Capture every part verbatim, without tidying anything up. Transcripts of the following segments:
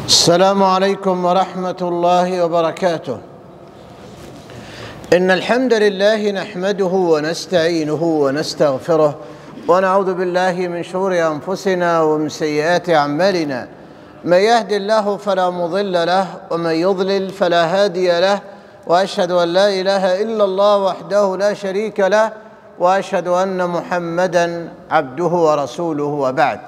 السلام عليكم ورحمة الله وبركاته. إن الحمد لله نحمده ونستعينه ونستغفره ونعوذ بالله من شرور أنفسنا ومن سيئات أعمالنا. من يهد الله فلا مضل له ومن يضلل فلا هادي له، وأشهد أن لا إله إلا الله وحده لا شريك له، وأشهد أن محمدًا عبده ورسوله، وبعد.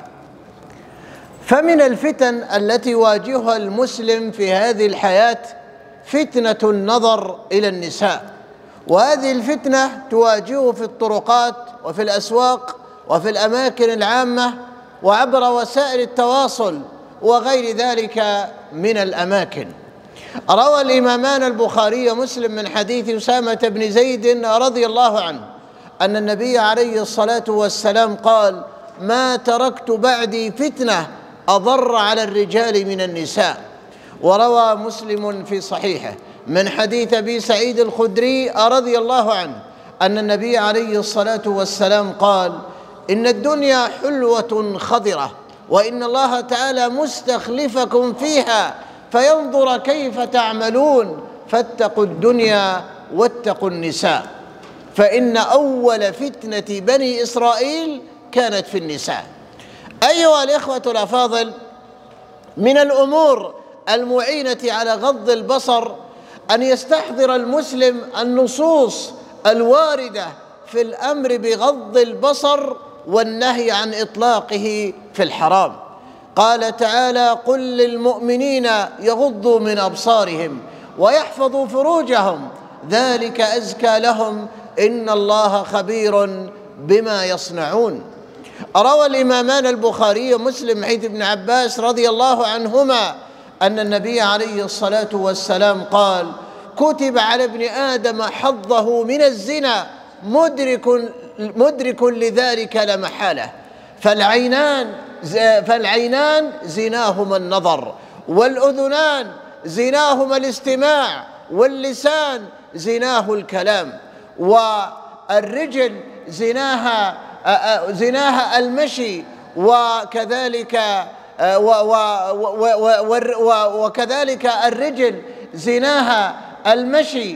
فمن الفتن التي يواجهها المسلم في هذه الحياة فتنة النظر إلى النساء، وهذه الفتنة تواجهه في الطرقات وفي الأسواق وفي الأماكن العامة وعبر وسائل التواصل وغير ذلك من الأماكن. روى الإمامان البخاري ومسلم من حديث أسامة بن زيد رضي الله عنه أن النبي عليه الصلاة والسلام قال: ما تركت بعدي فتنة أضر على الرجال من النساء. وروى مسلم في صحيحه من حديث أبي سعيد الخدري رضي الله عنه أن النبي عليه الصلاة والسلام قال: إن الدنيا حلوة خضرة، وإن الله تعالى مستخلفكم فيها فينظر كيف تعملون، فاتقوا الدنيا واتقوا النساء، فإن أول فتنة بني إسرائيل كانت في النساء. أيها الإخوة الأفاضل، من الأمور المعينة على غض البصر أن يستحضر المسلم النصوص الواردة في الأمر بغض البصر والنهي عن إطلاقه في الحرام. قال تعالى: قل للمؤمنين يغضوا من أبصارهم ويحفظوا فروجهم ذلك أزكى لهم إن الله خبير بما يصنعون. روى الإمامان البخاري ومسلم حديث ابن عباس رضي الله عنهما أن النبي عليه الصلاة والسلام قال: كتب على ابن آدم حظه من الزنا مدرك مدرك لذلك لا محالة، فالعينان فالعينان زناهما النظر، والأذنان زناهما الاستماع، واللسان زناه الكلام، والرجل زناها زناها المشي، وكذلك وكذلك الرجل زناها المشي،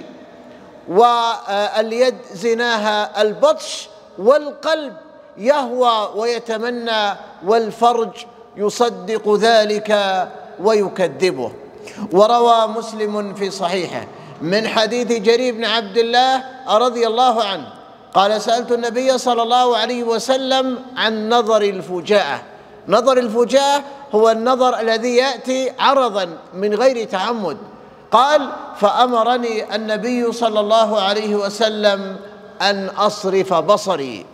واليد زناها البطش، والقلب يهوى ويتمنى، والفرج يصدق ذلك ويكذبه. وروى مسلم في صحيحه من حديث جرير بن عبد الله رضي الله عنه قال: سألت النبي صلى الله عليه وسلم عن نظر الفجاءة. نظر الفجاءة هو النظر الذي يأتي عرضا من غير تعمد. قال: فأمرني النبي صلى الله عليه وسلم أن أصرف بصري.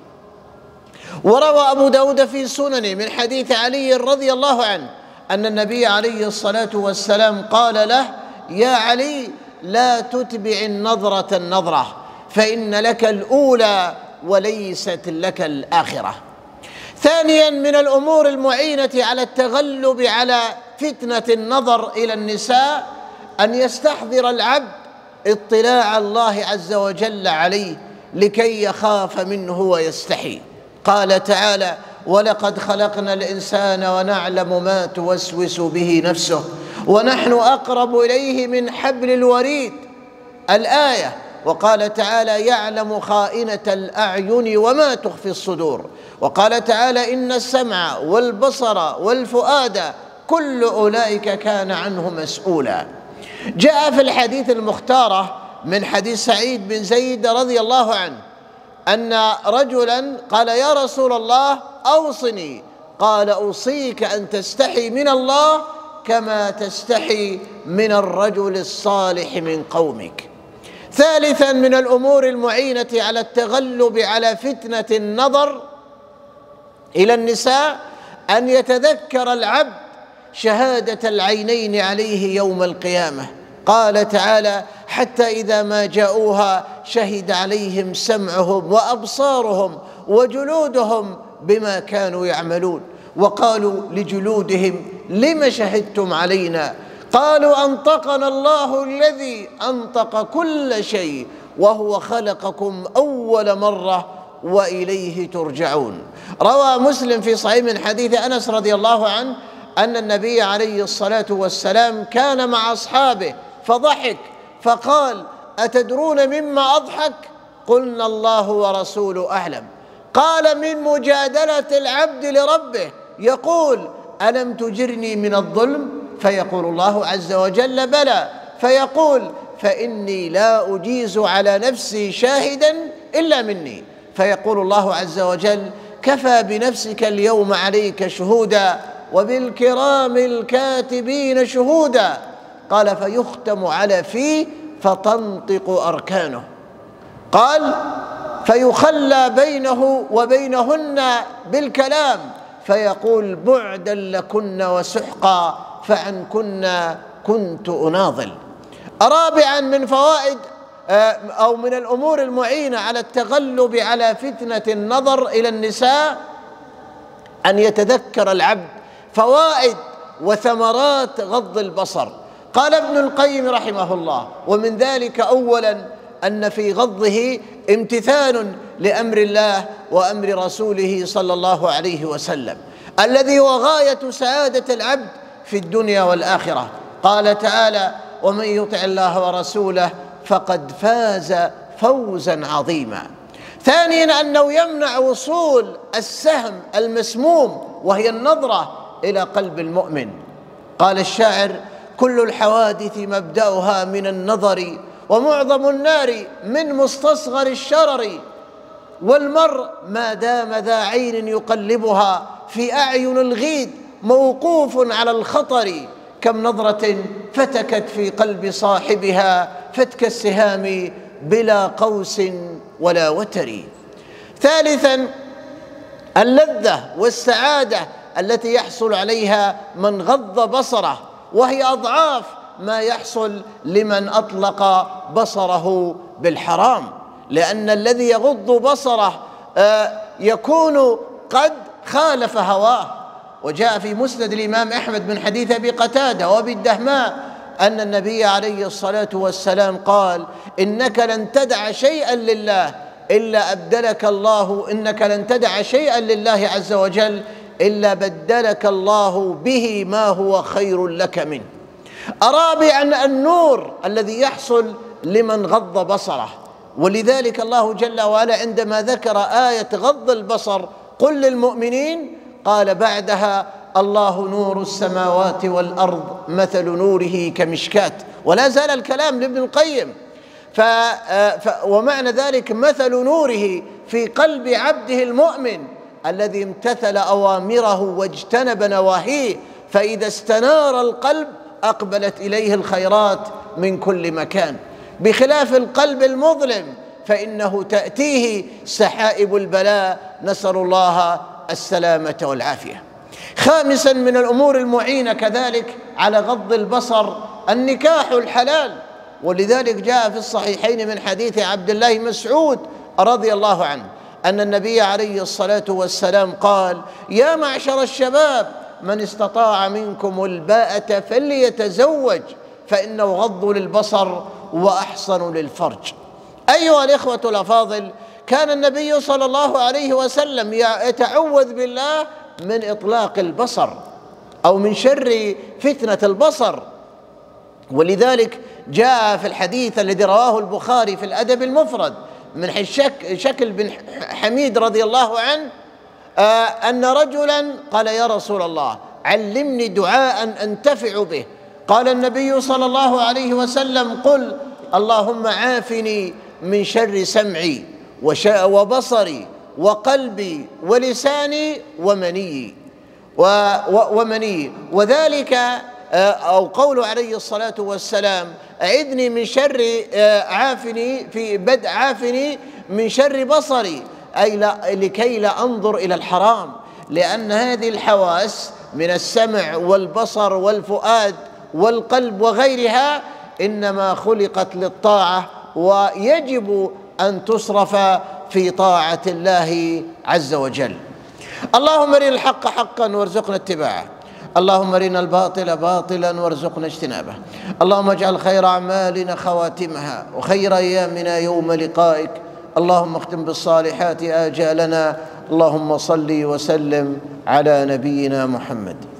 وروى أبو داود في سننه من حديث علي رضي الله عنه أن النبي عليه الصلاة والسلام قال له: يا علي، لا تتبع النظرة النظرة، فإن لك الأولى وليست لك الآخرة. ثانيا، من الأمور المعينة على التغلب على فتنة النظر إلى النساء أن يستحضر العبد اطلاع الله عز وجل عليه لكي يخاف منه ويستحي. قال تعالى: ولقد خلقنا الإنسان ونعلم ما توسوس به نفسه ونحن أقرب إليه من حبل الوريد. الآية. وقال تعالى: يعلم خائنة الأعين وما تخفي الصدور. وقال تعالى: إن السمع والبصر والفؤاد كل أولئك كان عنه مسؤولا. جاء في الحديث المختارة من حديث سعيد بن زيد رضي الله عنه أن رجلا قال: يا رسول الله أوصني. قال: أوصيك أن تستحي من الله كما تستحي من الرجل الصالح من قومك. ثالثا، من الأمور المعينة على التغلب على فتنة النظر إلى النساء أن يتذكر العبد شهادة العينين عليه يوم القيامة. قال تعالى: حتى إذا ما جاءوها شهد عليهم سمعهم وأبصارهم وجلودهم بما كانوا يعملون، وقالوا لجلودهم: لم شهدتم علينا؟ قالوا: أنطقنا الله الذي أنطق كل شيء وهو خلقكم أول مرة وإليه ترجعون. روى مسلم في صحيح من حديث أنس رضي الله عنه أن النبي عليه الصلاة والسلام كان مع أصحابه فضحك فقال: أتدرون مما أضحك؟ قلنا: الله ورسوله أعلم. قال: من مجادلة العبد لربه، يقول: ألم تجرني من الظلم؟ فيقول الله عز وجل: بلى. فيقول: فإني لا أجيز على نفسي شاهدا إلا مني. فيقول الله عز وجل: كفى بنفسك اليوم عليك شهودا وبالكرام الكاتبين شهودا. قال: فيختم على فيه فتنطق أركانه. قال: فيخلى بينه وبينهن بالكلام، فيقول: بعدا لكن وسحقا فعنكن كنت أناضل. رابعا من فوائد أو من الأمور المعينة على التغلب على فتنة النظر إلى النساء أن يتذكر العبد فوائد وثمرات غض البصر. قال ابن القيم رحمه الله: ومن ذلك أولا أن في غضه امتثال لأمر الله وأمر رسوله صلى الله عليه وسلم، الذي هو غاية سعادة العبد في الدنيا والآخرة. قال تعالى: ومن يطع الله ورسوله فقد فاز فوزا عظيما. ثانيا أنه يمنع وصول السهم المسموم وهي النظرة إلى قلب المؤمن. قال الشاعر: كل الحوادث مبدأها من النظر، ومعظم النار من مستصغر الشرر، والمرء ما دام ذا عين يقلبها في أعين الغيد موقوف على الخطر، كم نظرة فتكت في قلب صاحبها فتك السهام بلا قوس ولا وتر. ثالثا اللذة والسعادة التي يحصل عليها من غض بصره، وهي أضعاف ما يحصل لمن أطلق بصره بالحرام، لأن الذي يغض بصره يكون قد خالف هواه. وجاء في مسند الإمام أحمد من حديث أبي قتادة وأبي الدهماء أن النبي عليه الصلاة والسلام قال: إنك لن تدع شيئا لله إلا أبدلك الله إنك لن تدع شيئا لله عز وجل إلا بدلك الله به ما هو خير لك منه. رابعا النور الذي يحصل لمن غض بصره، ولذلك الله جل وعلا عندما ذكر آية غض البصر قل للمؤمنين قال بعدها: الله نور السماوات والأرض مثل نوره كمشكاة. ولا زال الكلام لابن القيم. ف... ف... ومعنى ذلك مثل نوره في قلب عبده المؤمن الذي امتثل أوامره واجتنب نواهيه، فإذا استنار القلب أقبلت إليه الخيرات من كل مكان، بخلاف القلب المظلم فإنه تأتيه سحائب البلاء، نسأل الله السلامة والعافية. خامسا من الأمور المعينة كذلك على غض البصر النكاح الحلال، ولذلك جاء في الصحيحين من حديث عبد الله مسعود رضي الله عنه أن النبي عليه الصلاة والسلام قال: يا معشر الشباب من استطاع منكم الباءة فليتزوج فإنه غض للبصر وأحصن للفرج. أيها الإخوة الأفاضل، كان النبي صلى الله عليه وسلم يتعوذ بالله من إطلاق البصر أو من شر فتنة البصر، ولذلك جاء في الحديث الذي رواه البخاري في الأدب المفرد من شك شكل بن حميد رضي الله عنه أن رجلا قال: يا رسول الله علمني دعاء أنتفع به. قال النبي صلى الله عليه وسلم: قل اللهم عافني من شر سمعي وبصري وقلبي ولساني ومني ومني وذلك أو قول عليه الصلاة والسلام: أعذني من شر عافني في بدء عافني من شر بصري، أي لكي لا أنظر إلى الحرام، لأن هذه الحواس من السمع والبصر والفؤاد والقلب وغيرها إنما خلقت للطاعة، ويجب أن تصرف في طاعة الله عز وجل. اللهم ارنا الحق حقا وارزقنا اتباعه، اللهم ارنا الباطل باطلا وارزقنا اجتنابه، اللهم اجعل خير أعمالنا خواتمها وخير أيامنا يوم لقائك، اللهم اختم بالصالحات آجالنا، اللهم صل وسلم على نبينا محمد.